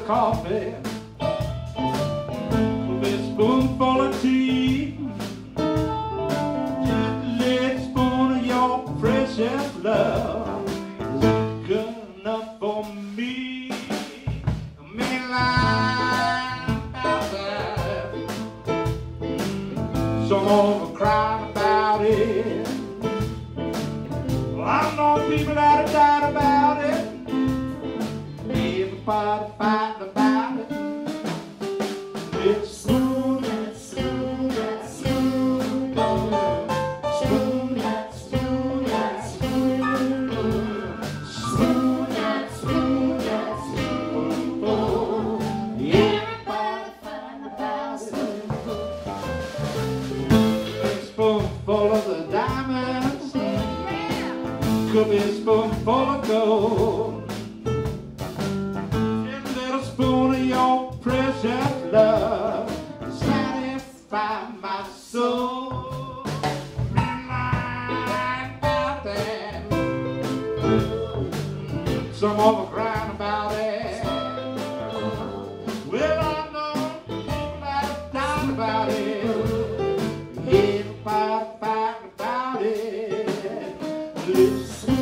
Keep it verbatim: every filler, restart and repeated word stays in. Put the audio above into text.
coffee, could be a spoonful of tea, just a little spoon of your precious love is good enough for me. Me lying about that, some more crying about it. Well, I know people that have died about it. Everybody fighting about it. It's spoon that spoon that spoon, spoon that spoon that spoon, spoon that spoon that spoon. Everybody fighting about it. A spoonful of the diamonds, could be a spoonful of gold. Spoon of your precious love to satisfy my soul. Lying about that, some of them crying about it. Well, I know people that have died about it. Everybody fighting about it. Listen.